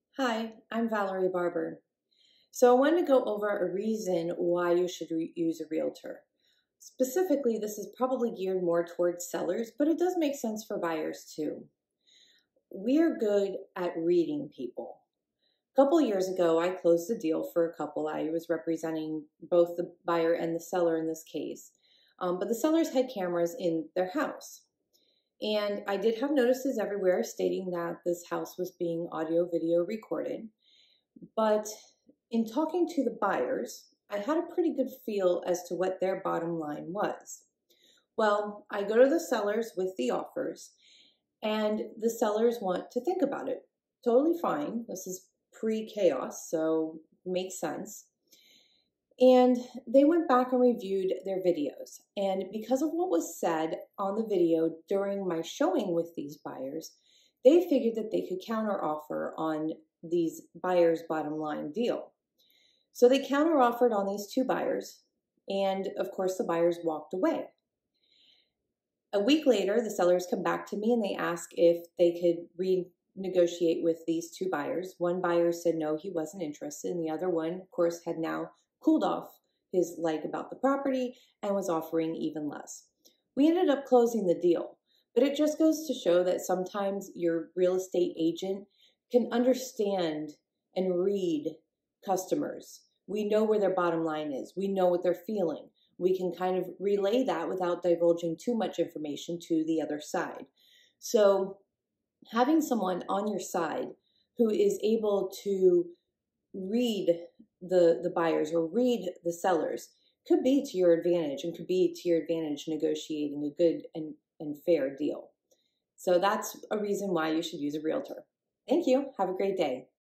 Hi, I'm Valerie Barber. So I wanted to go over a reason why you should use a realtor. Specifically, this is probably geared more towards sellers, but it does make sense for buyers too. We are good at reading people. A couple years ago, I closed a deal for a couple. I was representing both the buyer and the seller in this case. But the sellers had cameras in their house. And I did have notices everywhere stating that this house was being audio video recorded. But in talking to the buyers, I had a pretty good feel as to what their bottom line was. Well, I go to the sellers with the offers, and the sellers want to think about it. Totally fine. This is pre-chaos, so makes sense. And they went back and reviewed their videos. And because of what was said on the video during my showing with these buyers, they figured that they could counteroffer on these buyers' bottom line deal. So they counteroffered on these two buyers, and of course the buyers walked away. A week later, the sellers come back to me and they ask if they could renegotiate with these two buyers. One buyer said no, he wasn't interested, and the other one, of course, had now cooled off his like about the property and was offering even less. We ended up closing the deal, but it just goes to show that sometimes your real estate agent can understand and read customers. We know where their bottom line is. We know what they're feeling. We can kind of relay that without divulging too much information to the other side. So having someone on your side who is able to read the buyers or read the sellers could be to your advantage, and could be to your advantage negotiating a good and fair deal. So that's a reason why you should use a realtor. Thank you. Have a great day.